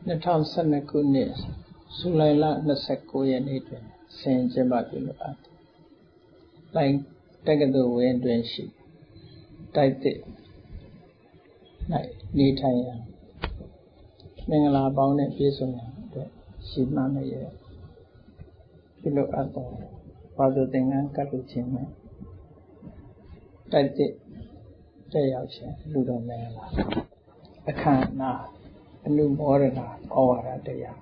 2012 ခုနှစ်ဇူလိုင်လ29ရက်နေ့တွင်ဆင်ကျင်းပပြုလုပ်အပ်သည်။လိုင်းတက္ကသိုလ်ဝင်းတွင်ရှိတိုက်သစ်၌နေထိုင်ရန်မင်္ဂလာပေါင်းနဲ့ပြည့်စုံရန်အတွက်ရှိမှန်းရပြုလုပ်အပ်သောဘာသာသင်္ကန်းကတ်လူချင်းနဲ့တိုက်သစ်တက်ရောက်ခြင်းလူတော်မင်္ဂလာအခမ်းအနားအနုမောဒနာဩဝါဒတရား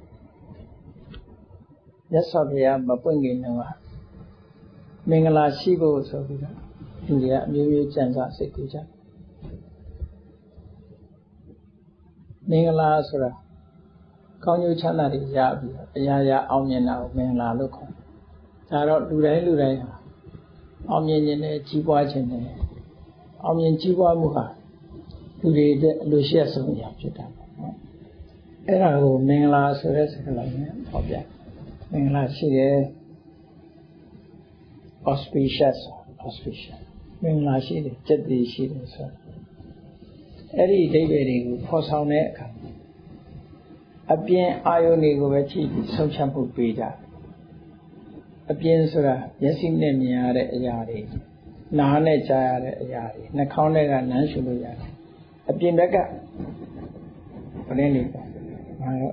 မြတ်စွာဘုရားမပွင့်ခင်တုန်းကမင်္ဂလာရှိဖို့ဆိုပြီးတော့လူတွေကအမျိုးမျိုးကြံစားစိတ်ကူးကြမင်္ဂလာဆိုတာကောင်းကျိုးချမ်းသာတွေရပြီးတော့အရာရာအောင်မြင်တာကိုမင်္ဂလာလို့ခေါ်တယ်ဒါတော့လူတိုင်းဟာအောင်မြင်ခြင်းနဲ့ကြီးပွားခြင်းနဲ့အောင်မြင်ကြီးပွားမှုဟာလူတွေအတွက်အလိုရှိအဆုံးအရာဖြစ်တာပေါ့အဲ့ဒါကိုမင်္ဂလာဆိုတဲ့စကားလုံးနဲ့ဟောပြမင်္ဂလာရှိတယ် auspicious မင်္ဂလာရှိတယ်ကျက်တည်ရှိတယ်ဆိုအဲ့ဒီအဓိပ္ပာယ်တွေကိုဖော်ဆောင်တဲ့အခါအပြင်အာယုန်တွေကိုပဲကြည့်ပြီးဆုံးဖြတ်မှုပေးကြအပြင်ဆိုတာမျက်စိနဲ့မြင်ရတဲ့အရာတွေနားနဲ့ကြားရတဲ့အရာတွေနှာခေါင်းနဲ့ကနမ်းရှုလို့ရတယ်အပြင်ဘက်ကဘယ်နည်းလဲပေါ့ငါတော့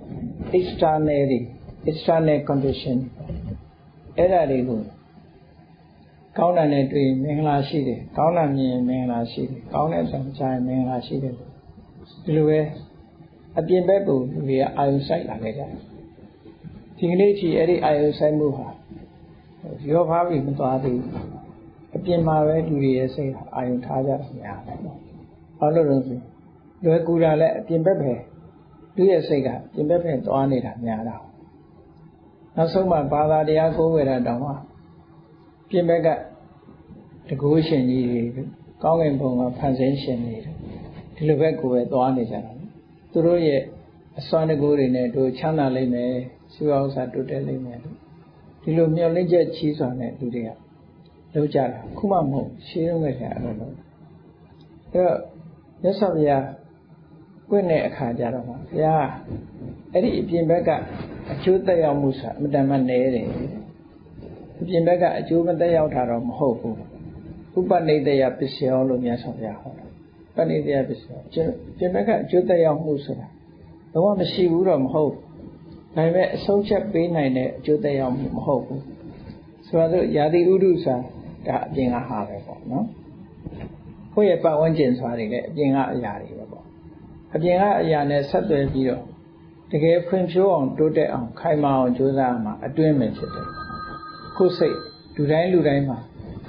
external condition အဲ့ဒါတွေကိုကောင်းတာနဲ့တွေ့ရင်မင်္ဂလာရှိတယ်ကောင်းတာမြင်ရင်မင်္ဂလာရှိတယ်ကောင်းတဲ့ဆံကြားရင်မင်္ဂလာရှိတယ်ဒီလိုပဲအပြင်ဘက်ကိုလူတွေကအာယုစိုက်လာခဲ့ကြတယ်ဒီကနေ့ထိအဲ့ဒီအာယုစိုက်မှုဟာရောဖားပြီးမသွားသေးဘူးအပြင်မှာပဲလူတွေရဲ့စိတ်အာယုထားကြတာများတယ်ပေါ့ဘာလို့လဲဆိုလွယ်ကူတာလည်းအပြင်ဘက်ပဲလူရဲ့စိတ်ကပြင်ဘက်ပဲသွားနေတာများတာနောက်ဆုံးမှဘာသာတရားကိုးဝယ်တာတောင်မှပြင်ဘက်ကတကူရှင်ကြီးတွေကောင်းကင်ဘုံကဖန်ဆင်းရှင်တွေဒီလိုဘက်ကိုပဲသွားနေကြတာသူတို့ရဲ့အစွမ်းတကူတွေနဲ့တို့ချမ်းသာလိမ့်မယ်စီးပွားဥစ္စာတိုးတက်လိမ့်မယ်ဒီလိုမျှော်လင့်ချက်ကြီးစွာနဲ့လူတွေကလုပ်ကြတာခုမှမဟုတ်ရှင်းရုံးခဲ့တယ်အဲ့လိုလုပ်အဲ့တော့မြတ်စွာဘုရားပွင့်တဲ့အခါကျတော့ဘုရားအဲ့ဒီအပြင်ဘက်ကအကျိုးသက်ရောက်မှုဆိုတာအမှန်တမ်းနည်းတယ်အပြင်ဘက်ကအကျိုးမသက်ရောက်တာတော့မဟုတ်ဘူးဥပနိဒေယပစ္စယောလို့မြတ်စွာဘုရားဟောတာပဏိဒေယပစ္စယောပြင်ဘက်ကအကျိုးသက်ရောက်မှုဆိုတာတော့မရှိဘူးတော့မဟုတ်ဒါပေမဲ့အဆုံးချက်ပေးနိုင်တဲ့အကျိုးသက်ရောက်မှုမဟုတ်ဘူးဆိုတော့ယာတိဥဒုစာဒါအပြင်ကဟာပဲပေါ့နော်ကိုယ့်ရဲ့ပတ်ဝန်းကျင်ဆိုတာတွေလည်းအပြင်ကအရာတွေပဲပေါ့အပြင်ကအရာနဲ့ဆက်သွယ်ပြီးတော့တကယ်ဖွံ့ဖြိုးအောင်တိုးတက်အောင်ခိုင်မာအောင်ကြိုးစားမှာအတွင်းပဲဖြစ်တယ်ကိုယ်စိတ်လူတိုင်းမှာ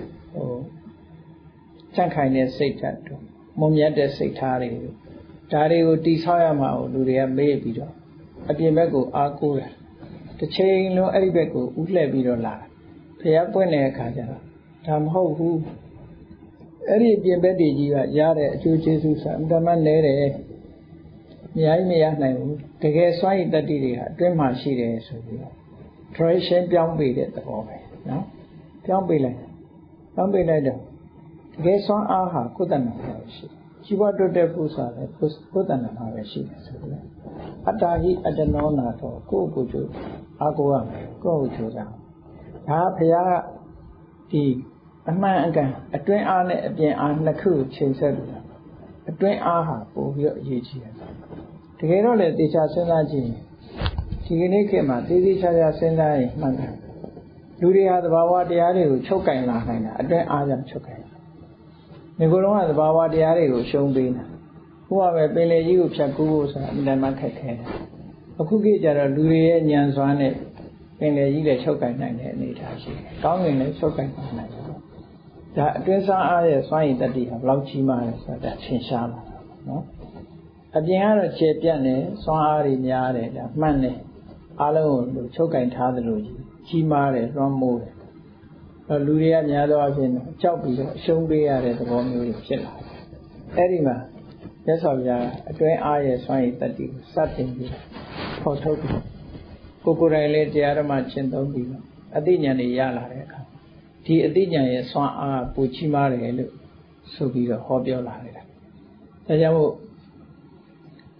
ကြန့်ခိုင်တဲ့စိတ်ဓာတ်တို့မုံမြတ်တဲ့စိတ်ထားတွေဒါတွေကိုတိဆောက်ရမှာကိုလူတွေကမေ့ပြီးတော့အပြင်ဘက်ကိုအားကိုးတယ်တစ်ချိန်လုံးအဲ့ဒီဘက်ကိုဥလှည့်ပြီးတော့လာဖျားပွင့်တဲ့အခါကျတော့ဒါမဟုတ်ဘူးအဲ့ဒီအပြင်ဘက်တွေကြီးကရတဲ့အကျိုးကျေးဇူးဆိုတာအမှန်တမ်းနည်းတယ်အများကြီးမရနိုင်ဘူးတကယ်စွမ်းရည်တတ္တိတွေဟာအတွင်းမှာရှိတယ်ဆိုပြီးတော့ tradition ပြောင်းပေးတဲ့သဘောပဲနော်ပြောင်းပေးလိုက်တော့တကယ်စွမ်းအားဟာကိုယ်တဏ္ဍာမှာရှိជីវတိုးတက်ဖို့ဆိုတာလည်းကိုယ်တဏ္ဍာမှာပဲရှိတယ်ဆိုပြီးအတ္တဟိအတ္တနောနာတော့ကိုယ့်ကိုယ်ကျိုးအားကိုးရမယ်ကိုယ့်ကိုယ်ကျိုးစားဒါဘုရားကဒီအမှန်အကန်အတွင်းအားနဲ့အပြင်အားနှစ်ခုချိန်ဆက်လို့အတွင်းအားဟာပို့ပြီးတော့အရေးကြီးတယ်တကယ်တော့လေတေချာစဉ်းစားကြည့်ဒီကနေ့ခေတ်မှာသေသေးချာချာစဉ်းစားရင်မှန်တယ်လူတွေဟာသဘာဝတရားတွေကိုချုပ်ကင်လာနိုင်တာအတွင်းအားကြောင့်ချုပ်ကင်ဒီကုလုံးကသဘာဝတရားတွေကိုရှုံးပေးတာဘုရားပဲပင်လေကြီးကိုဖြတ်ကူးဖို့ဆိုတာအမှန်တမ်းခက်ခဲတယ်အခုခေတ်ကျတော့လူတွေရဲ့ဉာဏ်စွမ်းနဲ့ပင်လေကြီးလည်းချုပ်ကင်နိုင်တဲ့အနေအထားရှိတယ်ကောင်းကင်လည်းချုပ်ကင်နိုင်တယ်ဒါအတွင်းစားအားရဲ့စွမ်းရည်တတ္တိဟာဘယ်လောက်ကြီးမားလဲဆိုတာထင်ရှားလာတာနော်အပြင်ကတော့ခြေပြတ်နေစွမ်းအားတွေများတယ်ဒါမှန်တယ်အားလုံးကိုချုပ်ကင်ထားသလိုကြီးမားတယ်လွှမ်းမိုးတယ်လူတွေကများသောအားဖြင့်ကြောက်ပြီးတော့အရှုံးပေးရတဲ့သဘောမျိုးတွေဖြစ်လာတယ်အဲ့ဒီမှာမြတ်စွာဘုရားအတွင်းအားရဲ့စွမ်းရည်တတ္တိကိုစတင်ပြီးဖော်ထုတ်ပြီးကိုယ်တိုင်လည်းတရားဓမ္မကျင့်သုံးပြီးအသိဉာဏ်တွေရလာတဲ့အခါဒီအသိဉာဏ်ရဲ့စွမ်းအားပူကြီးမားတယ်လို့ဆိုပြီးတော့ဟောပြောလာတယ်ဒါကြောင့်မို့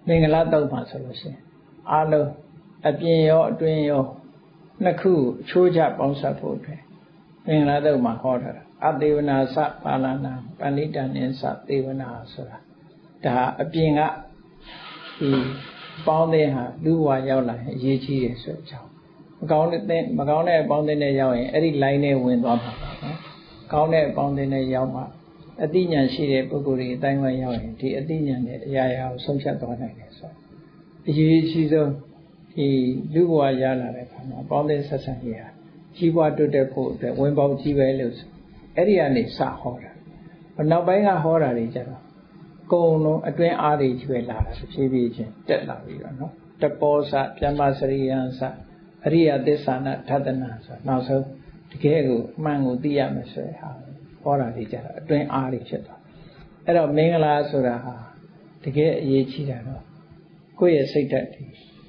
မင်္ဂလာတုတ်မှာဆိုလို့ရှိရင်အားလုံးအပြင်ရောအတွင်းရောနှစ်ခုချိုးချပေါင်းစပ်ဖို့အတွက်မင်္ဂလာတုတ်မှာဟောထားတာအသေဝနာစပါဠနာပဏိတန်နိသသေဝနာဆိုတာဒါအပြင်ကဒီပေါင်းတဲ့ဟာလူဘဝရောက်လာရင်အရေးကြီးတယ်ဆိုတဲ့အကြောင်းမကောင်းတဲ့အပေါင်းအသင်းနဲ့ရောက်ရင်အဲ့ဒီ line နဲ့ဝင်သွားမှာပါနော်ကောင်းတဲ့အပေါင်းအသင်းနဲ့ရောက်မှအသိဉာဏ်ရှိတဲ့ပုဂ္ဂိုလ်တွေအတိုင်းဝိုင်းရောက်ရင်ဒီအသိဉာဏ်နဲ့အရာရာကိုဆုံးဖြတ်သွားနိုင်တယ်ဆိုအရေးကြီးဆုံးဒီလူဘဝရလာတဲ့အခါမှာအပေါင်းအသင်းဆက်ဆံရေးဟာကြီးပွားတိုးတက်ဖို့အတွက်ဝင်ပေါက်ကြီးပဲလို့အဲ့ဒီကနေစဟောတာနောက်ပိုင်းကဟောတာတွေကြတော့ကုံလုံးအတွင်းအားတွေကြီးပဲလာတာဖြည်းဖြည်းချင်းတက်လာပြီးတော့နော်တပောစပြမစရိယံစအရိယသစ္စာနာဓတနာဆိုနောက်ဆုံးတကယ်ကိုအမှန်ကိုသိရမယ်ဆိုတဲ့ဟာဟောတာတွေကြတော့အတွင်းအားတွေဖြစ်သွားအဲ့တော့မင်္ဂလာဆိုတာဟာတကယ်အရေးကြီးတာတော့ကိုယ့်ရဲ့စိတ်ဓာတ်ဒီ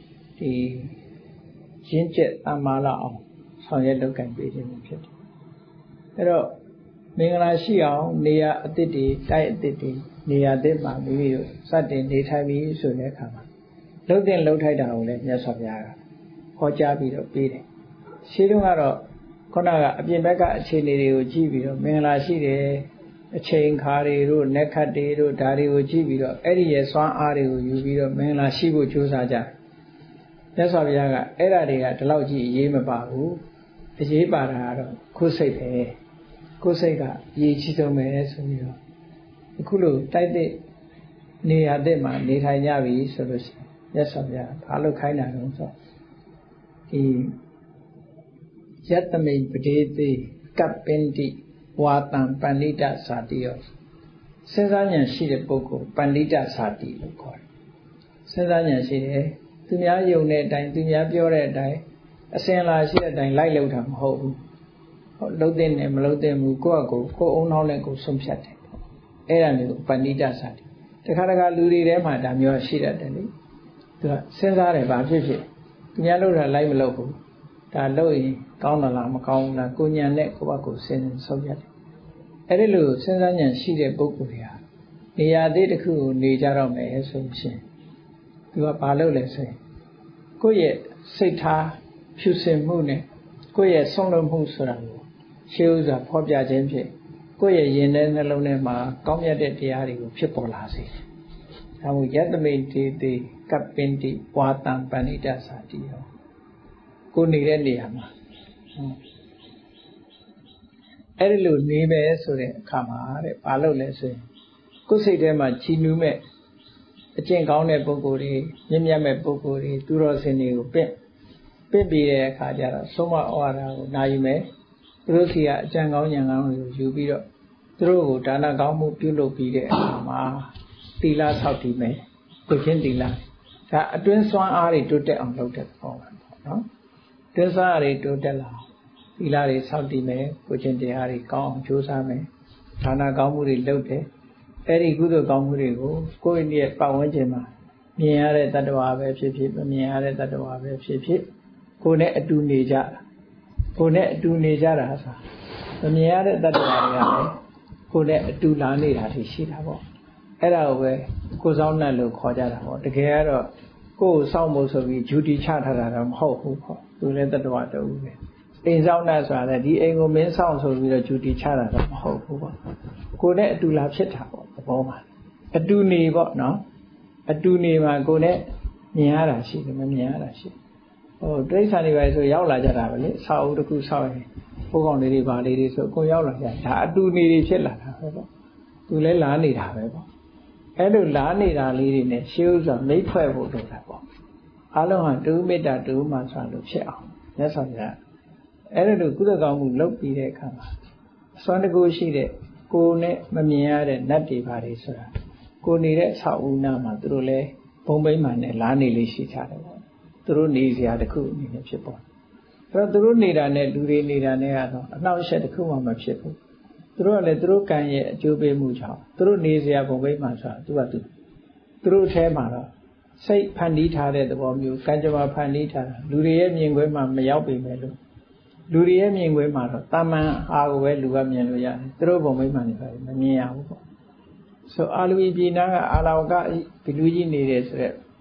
ရင်းကျက်တမ္မာလာအောင်ဆောင်ရွက်လုပ်ကံပေးခြင်းဖြစ်တယ်အဲ့တော့မင်္ဂလာရှိအောင်နေရာအသစ်တွေတိုက်အသစ်တွေနေရာသစ်မှာမိမိတို့စတင်နေထိုင်ပြီးဆိုတဲ့အခါမှာလှုပ်တဲ့လှုပ်ထိုက်တာကိုလည်းမြတ်စွာဘုရားကဟောကြားပြီးတော့ပေးတယ်ရှင်းတော့ကတော့ခုနကအပြင်ဘက်ကအခြေအနေတွေကိုကြည့်ပြီးတော့မင်္ဂလာရှိတယ်အချိန်ခါတွေတို့နက်ခတ်တွေတို့ဒါတွေကိုကြည့်ပြီးတော့အဲ့ဒီရဲ့စွမ်းအားတွေကိုယူပြီးတော့မင်္ဂလာရှိဖို့ကြိုးစားကြတယ်မြတ်စွာဘုရားကအဲ့ဓာတွေကဒီလောက်ကြီးအရေးမပါဘူးအရေးပါတာကတော့ကိုယ်စိတ်ပဲကိုယ်စိတ်ကအရေးကြီးဆုံးပဲဆိုပြီးတော့အခုလိုတိုက်တဲ့နေရာတဲ့မှာနေထိုင်ကြပြီဆိုလို့ရှိရင်မြတ်စွာဘုရားဘာလို့ခိုင်းတာလဲဆိုဒီယတ္တမိပဒေတိကပ္ပန္တိဝါတံပဏိတဇာတိယောစဉ်းစားဉာဏ်ရှိတဲ့ပုဂ္ဂိုလ်ပဏိတဇာတိလို့ခေါ်တယ်စဉ်းစားဉာဏ်ရှိတယ်သူများယုံတဲ့အတိုင်းသူများပြောတဲ့အတိုင်းအစဉ်လာရှိတဲ့အတိုင်းလိုက်လုပ်တာမဟုတ်ဘူးဟုတ်လှုပ်တဲ့နဲ့မလှုပ်တဲ့ဘူးကိုယ့်အကိုအုံနောက်နဲ့ကိုဆုံးဖြတ်တယ်အဲ့ဒါမျိုးပဏိတဇာတိတခါတခါလူတွေထဲမှာဒါမျိုးရှိတတ်တယ်လေသူကစဉ်းစားတယ်ဘာဖြစ်ဖြစ်သူများလုပ်တာလိုက်မလုပ်ဘူးဒါလုပ်ရင်ကောင်းသလားမကောင်းဘူးလားကိုဉာဏ်နဲ့ကိုယ့်ဘက်ကိုစဉ်းဆုံးဖြတ်တယ်အဲ့ဒီလိုစဉ်းစားဉာဏ်ရှိတဲ့ပုဂ္ဂိုလ်တွေဟာနေရာသေးတစ်ခုကိုနေကြတော့မယ်ဆိုရှင်သူကဘာလုပ်လဲဆိုရင်ကိုယ့်ရဲ့စိတ်ထားဖြူစင်မှုနဲ့ကိုယ့်ရဲ့ဆုံးလုံးမှုဆိုတာကိုရှေးဥစွာဖော်ပြခြင်းဖြင့်ကိုယ့်ရဲ့ယင်တဲ့နှလုံးထဲမှာကောင်းမြတ်တဲ့တရားတွေကိုဖြစ်ပေါ်လာစေတယ်။ဒါမို့ယတ္တမိတေတေကပ္ပန္တိဝါတံပဏိတဇာတိယောကိုနေတဲ့နေရာမှာအဲ့ဒီလိုနေမယ်ဆိုတဲ့အခါမှာတဲ့ဘာလို့လဲဆိုရင်ကိုယ်စိတ်ထဲမှာချီနူးမဲ့အကျင့်ကောင်းတဲ့ပုဂ္ဂိုလ်တွေမြင့်မြတ်မဲ့ပုဂ္ဂိုလ်တွေသူတော်စင်တွေကိုပင့်ပြီးတဲ့အခါကျတော့ဆုံးမဩဝါဒကိုနာယူမယ်သူတို့စီကအကြံကောင်းဉာဏ်ကောင်းတွေကိုယူပြီးတော့သူတို့ကိုဒါနကောင်းမှုပြုလုပ်ပြီးတဲ့အခါမှာသီလဆောက်တည်မယ်ကိုချင်းသီလဒါအတွင်းစွမ်းအားတွေတိုးတက်အောင်လုပ်တဲ့ပုံပါနော်တွင်းစွမ်းအားတွေတိုးတက်လာသီလတွေဆောက်တည်မယ်ကိုချင်းတရားတွေကောင်းအောင်ကြိုးစားမယ်ဒါနကောင်းမှုတွေလုပ်တယ်အဲ့ဒီကုသိုလ်ကောင်းမှုတွေကိုကိုယ့်ရဲ့ပတ်ဝန်းကျင်မှာမြင်ရတဲ့တ attva ပဲဖြစ်ဖြစ်မမြင်ရတဲ့တ attva ပဲဖြစ်ဖြစ်ကိုယ်နဲ့အတူနေကြတာကိုယ်နဲ့အတူနေကြတာဆိုမမြင်ရတဲ့တ attva တွေကလည်းကိုယ်နဲ့အတူလာနေတာရှိတာပေါ့အဲ့ဒါကိုပဲကိုယ်ဆောင်နှံလို့ခေါ်ကြတာပေါ့တကယ်ကတော့ကိုယ်ကိုစောင့်ဖို့ဆိုပြီး duty ချထားတာတော့မဟုတ်ဘူးပေါ့သူလည်းတ attva တူပဲအိမ်ဆောင်နှံဆိုတာလည်းဒီအိမ်ကိုမင်းဆောင်ဆိုပြီးတော့ duty ချတာတော့မဟုတ်ဘူးပေါ့ကိုယ်နဲ့အတူလာဖြစ်တာပေါ့သဘောပါအတူနေပေါ့နော်အတူနေမှာကိုယ်နဲ့မြင်ရတာရှိတယ်မမြင်ရတာရှိဟိုတိရစ္ဆာန်တွေပဲဆိုရောက်လာကြတာပဲလေဆောက်အုပ်တစ်ခုဆောက်ရင်ဘိုးကောင်လေးတွေပါလေးတွေဆိုကိုယ်ရောက်လာကြဒါအတူနေတွေဖြစ်လာတာပဲပေါ့သူလည်းလာနေတာပဲပေါ့အဲ့လိုလာနေတာလေးတွေနဲ့ရှေးဥစွာမိတ်ဖွဲ့ဖို့လုပ်တာပေါ့အားလုံးဟာတူမေတ္တာတူမှဆိုလို့ဖြစ်အောင်မြတ်စွာဘုရားအဲ့လိုကုသကောင်းမှုလုပ်ပြီးတဲ့အခါမှာအစွမ်းတကူရှိတဲ့ကိုယ်နဲ့မမြင်ရတဲ့နတ်တွေပါလေဆိုတာကိုနေတဲ့အဆောက်အဦနာမှာသူတို့လည်းဘုံဘိမှန်နဲ့လားနေလေးရှိကြတယ်ပေါ့သူတို့နေစရာတစ်ခုအနေနဲ့ဖြစ်ပေါ်အဲ့တော့သူတို့နေတာနဲ့လူတွေနေတာနဲ့ကတော့အနှောင့်အယှက်တစ်ခုမှမဖြစ်ဘူးသူတို့ကလည်းသူတို့ကံရဲ့အကျိုးပေးမှုကြောင့်သူတို့နေစရာဘုံဘိမှန်ဆိုတာသူတို့အဲမှာတော့စိတ်ဖန်တီးထားတဲ့သဘောမျိုးကံကြမ္မာဖန်တီးထားတာလူတွေရဲ့မြင်ကွင်းမှာမရောက်ပေမဲ့လို့လူတွေရဲ့မြင်ကွင်းမှာတော့တာမန်အားကိုပဲလူကမြင်လို့ရတယ်သူတို့ဘုံဘိမှန်တွေပဲမမြင်ရဘူးပေါ့ဆိုအာလူပြည်နာကအာလာဝကဒီလူကြီးနေတယ်ဆိုတော့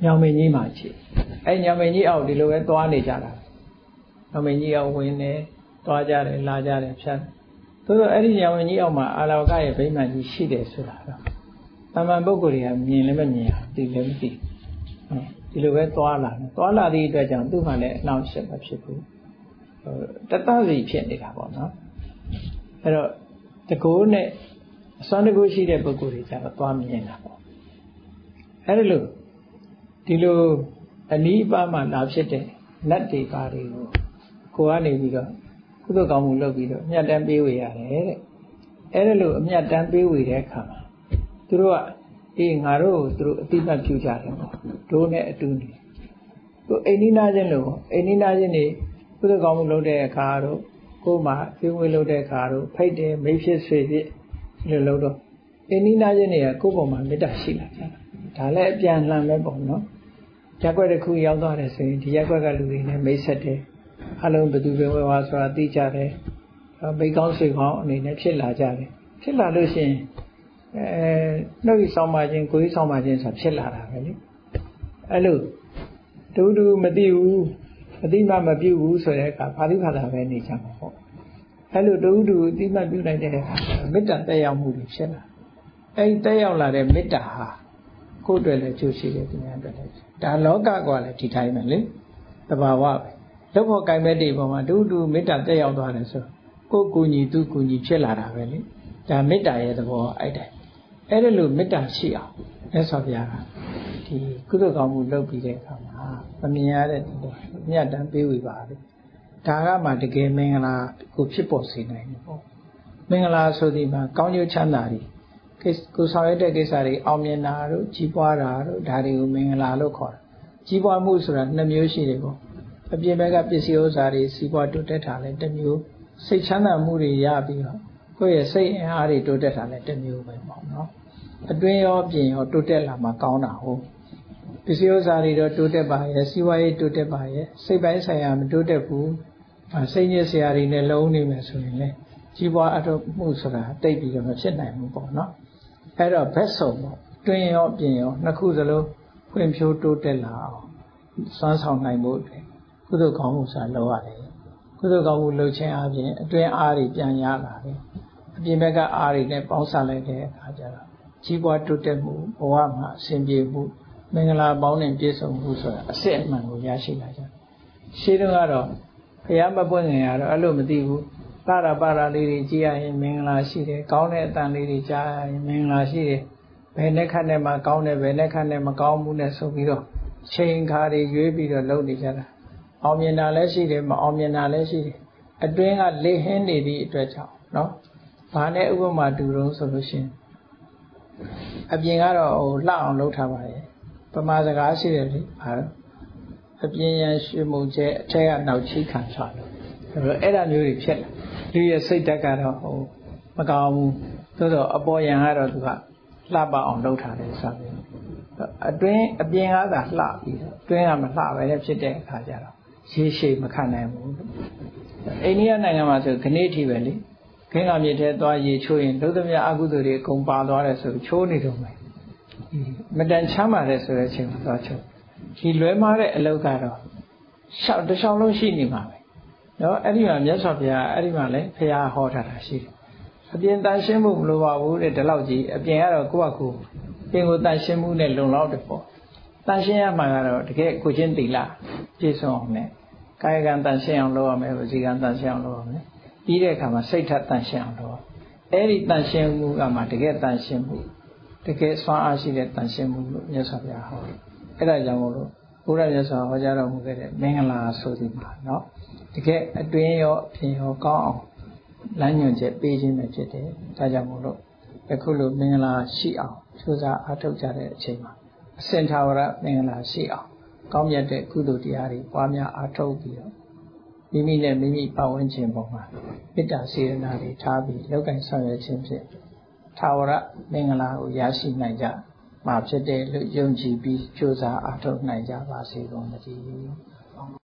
ညောင်မင်းကြီးမှာရှိအဲ့ညောင်မင်းကြီးအောက်ဒီလိုပဲသွားနေကြတာညောင်မင်းကြီးအောက်ဝင်နေသွားကြတယ်လာကြတယ်ဖြတ်သို့တော့အဲ့ဒီညောင်မင်းကြီးအောက်မှာအာလောကရဲ့ဗိမာန်ကြီးရှိတယ်ဆိုတာတော့တမန်ပုဂ္ဂိုလ်တွေကမြင်လည်းမမြင်အောင်သိလည်းမသိဒီလိုပဲသွားလာသည့်အတွက်ကြောင့်သူ့မှာလည်းအနှောင့်အယှက်မဖြစ်ဘူးတတစီဖြစ်နေတာပေါ့နော်အဲ့တော့တကူနဲ့အစွမ်းတကူရှိတဲ့ပုဂ္ဂိုလ်တွေကျတော့သွားမြင်တာပေါ့အဲ့ဒါလို့ဒီလိုအနီးပါးမှာလာဖြစ်တဲ့နတ်တွေပါတွေကိုကိုကနေပြီးတော့ကုသိုလ်ကောင်းမှုလုပ်ပြီးတော့အမြတ်တမ်းပေးဝေရတယ်တဲ့အဲ့ဒါလို့အမြတ်တမ်းပေးဝေတဲ့အခါမှာသူတို့ကအေးငါတို့သူတို့အတိအမှတ်ပြုကြတယ်ပေါ့တို့နဲ့အတူနေကိုအိန္ဒိနာချင်းလို့အိန္ဒိနာချင်းနေကုသိုလ်ကောင်းမှုလုပ်တဲ့အခါတို့ကိုယ်မှာပြုဝေလုပ်တဲ့အခါတို့ဖိတ်တယ်မိဖြစ်ဆွေဖြစ်ဒီလိုလုပ်တော့အိန္ဒိနာချင်းတွေကကိုယ်ပေါ်မှာမေတ္တာရှိလာကြတာဒါလည်းအပြန်လှန်ပဲပေါ့နော်ရက်ွက်တစ်ခုရောက်သွားတယ်ဆိုရင်ဒီရက်ွက်ကလူတွေနဲ့မိတ်ဆက်တယ်အလုံးဘယ်သူပဲဝါဆိုတာသိကြတယ်မိတ်ကောင်းဆွေကောင်းအနေနဲ့ဖြစ်လာကြတယ်ဖြစ်လာလို့ရှိရင်နှုတ်ဆောင်ပါခြင်းကိုယ်ဆောင်ပါခြင်းဆိုတာဖြစ်လာတာပဲလေအဲ့လိုတူမသိဘူးအတိမမပြုတ်ဘူးဆိုတဲ့အခါဘာတိဖာသာပဲနေကြမှာပေါ့အဲ့လိုတူအတိမပြုတ်နိုင်တဲ့အခါမေတ္တာတက်ရောက်မှုတွေဖြစ်လာအဲ့တက်ရောက်လာတဲ့မေတ္တာဟာကိုယ်အတွက်လည်းကျိုးရှိတယ်သူများအတွက်လည်းဒါလောကကွာလည်းဒီတိုင်းပဲလေတဘာဝပဲလောက်ဖို့ကြိုင်မဲ့တွေပေါ်မှာတူမေတ္တာတက်ရောက်သွားတယ်ဆိုကိုယ်ကူညီသူကူညီဖြစ်လာတာပဲလေဒါမေတ္တာရဲ့သဘောအဲ့ဒါအဲ့ဒါလို့မေတ္တာရှိအောင်လက်ဆော်ပြတာဒီကုသိုလ်ကောင်းမှုလုပ်ပြီးတဲ့အခါမှာမမြင်ရတဲ့ဒီလိုမြတ်တမ်းပေးဝေပါလေဒါကမှတကယ်မင်္ဂလာကိုဖြစ်ပေါ်စေနိုင်တယ်ပေါ့မင်္ဂလာဆိုဒီမှာကောင်းကျိုးချမ်းသာတွေကိုဆောင်ရွက်တဲ့ကိစ္စတွေအောင်မြင်တာတို့ကြီးပွားတာတို့ဒါတွေကိုမင်္ဂလာလို့ခေါ်တာကြီးပွားမှုဆိုတာနှစ်မျိုးရှိတယ်ပေါ့အပြင်ဘက်ကပစ္စည်းဥစ္စာတွေစီးပွားတိုးတက်တာလည်းတစ်မျိုးစိတ်ချမ်းသာမှုတွေရပြီးတော့ကိုယ့်ရဲ့စိတ်အင်အားတွေတိုးတက်တာလည်းတစ်မျိုးပဲပေါ့နော်အတွင်းရောပြင်ရောတိုးတက်လာမှကောင်းတာဟုတ်ပစ္စည်းဥစ္စာတွေတော့တိုးတက်ပါရဲ့စီးပွားရေးတိုးတက်ပါရဲ့စိတ်ပိုင်းဆိုင်ရာမတိုးတက်ဘူးစိတ်ညစ်စရာတွေနဲ့လုံးနေမယ်ဆိုရင်လည်းကြီးပွားအထောက်မှုဆိုတာတိတ်ပြီးတော့မဖြစ်နိုင်ဘူးပေါ့နော်အဲ့တော့ဘက်ဆုံးပေါ့တွင်ရောပြင်ရောနှစ်ခုစလုံးဖွံ့ဖြိုးတိုးတက်လာအောင်စွမ်းဆောင်နိုင်ဖို့အတွက်ကုသိုလ်ကောင်းမှုဆိုတာလုပ်ရတယ်ကုသိုလ်ကောင်းမှုလုပ်ခြင်းအပြင်အတွင်းအားတွေပြန်ရလာတယ်အပြင်ဘက်ကအားတွေနဲ့ပေါင်းစပ်လိုက်တဲ့အခါကျတော့ကြီးပွားတိုးတက်မှုဘဝမှာအစဉ်ပြေမှုမင်္ဂလာပေါင်းနဲ့ပြည့်စုံမှုဆိုတာအစစ်အမှန်ကိုရရှိလာကြတယ်ရှင်းတော့ကတော့ဘုရားမပွင့်ငင်ရတော့အဲ့လိုမသိဘူးပါရာလေးတွေကြည့်ရရင်မင်္ဂလာရှိတယ်ကောင်းတဲ့အတန်လေးတွေကြားရင်မင်္ဂလာရှိတယ်ဘယ်နဲ့ခတ်နဲ့မှကောင်းတယ်ဘယ်နဲ့ခတ်နဲ့မကောင်းဘူးနဲ့ဆိုပြီးတော့ချိန်ခါတွေရွေးပြီးတော့လုပ်နေကြတာအောင်မြင်တာလည်းရှိတယ်မအောင်မြင်တာလည်းရှိတယ်အတွင်းကလေဟင်းနေသည့်အတွက်ကြောင့်နော်ဘာနဲ့ဥပမာတူတော့ဆိုလို့ရှိရင်အပြင်ကတော့ဟိုလှအောင်လုပ်ထားပါရဲ့ပမာစကားရှိတယ်လေဟာအပြင်ရန်ရွှေမုံကျဲအထက်ကနောက်ချိခံချလို့အဲ့ဒါမျိုးတွေဖြစ်လာလူရဲ့စိတ်ဓာတ်ကတော့ဟိုမကောင်းဘူးသို့တော့အပေါ်ရန်ကတော့သူကလှပအောင်လုပ်ထားတယ်ဆိုပြီးအတွင်းအပြင်ကသာလှပြီးအတွင်းကမလှပဲဖြစ်တဲ့အခါကျတော့ရေရှည်မခံနိုင်ဘူးအိန္ဒိယနိုင်ငံမှာဆိုခဏထိပဲလေခင်းကမြေထဲသွားရေချိုးရင်ဒုသမြအကုသိုလ်တွေအကုန်ပါသွားတယ်ဆိုချိုးနေတော့မယ်မတန်ချမ်းပါတဲ့ဆိုတဲ့အချိန်မှာသွားချိုးဒီလွဲမားတဲ့အလုပ်ကတော့ရှောက်တစ်ချောင်းလုံးရှိနေမှာပဲနော်အဲ့ဒီမှာမြတ်စွာဘုရားအဲ့ဒီမှာလည်းဘုရားဟောထားတာရှိတယ်အပြင်တန်ရှင်းမှုမလိုပါဘူးတဲ့ဒီလောက်ကြီးအပြင်ကတော့ကိုယ့်အကူပြင်ကိုတန်ရှင်းမှုနဲ့လုံလောက်တယ်ပေါ့တန်ရှင်းရမှာကတော့တကယ်ကိုချင်းသီလပြည့်စုံအောင်နဲ့ကာယကံတန်ရှင်းအောင်လုပ်ရမယ်ဝစီကံတန်ရှင်းအောင်လုပ်ရမယ်ပြီးတဲ့အခါမှာစိတ်ထတန်ရှင်းအောင်လုပ်အဲ့ဒီတန်ရှင်းမှုကမှတကယ်တန်ရှင်းမှုတကယ်စွမ်းအားရှိတဲ့တန်ရှင်းမှုလို့မြတ်စွာဘုရားဟောတယ်အဲ့ဒါကြောင့်မို့လို့ဘုရားမြတ်စွာဟောကြားတော်မူခဲ့တဲ့မင်္ဂလာဆိုဒီမှာเนาะတကယ်အတွင်းရောအပြင်ရောကောင်းအောင်လမ်းညွှန်ချက်ပေးခြင်းပဲဖြစ်တယ်ဒါကြောင့်မို့လို့အခုလိုမင်္ဂလာရှိအောင်ကြိုးစားအားထုတ်ကြတဲ့အချိန်မှာအစင်ထာဝရမင်္ဂလာရှိအောင်ကောင်းမြတ်တဲ့ကုသိုလ်တရားတွေပွားများအားထုတ်ပြီးတော့မိမိနဲ့မိမိပတ်ဝန်းကျင်ပေါ်မှာမေတ္တာစေတနာတွေထားပြီးလောက်ကင်ဆောင်ရွက်ခြင်းဖြင့်ထာဝရမင်္ဂလာကိုရရှိနိုင်ကြမှာဖြစ်တယ်လို့ယုံကြည်ပြီးကြိုးစားအားထုတ်နိုင်ကြပါစေကုန်သတည်း